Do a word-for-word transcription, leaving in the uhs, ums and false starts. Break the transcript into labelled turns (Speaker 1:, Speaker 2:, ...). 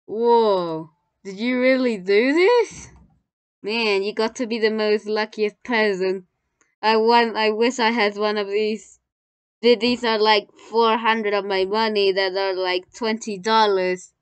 Speaker 1: Whoa, did you really do this? Man, you got to be the most luckiest person. I want, I wish I had one of these. Th- These are like four hundred of my money that are like twenty dollars.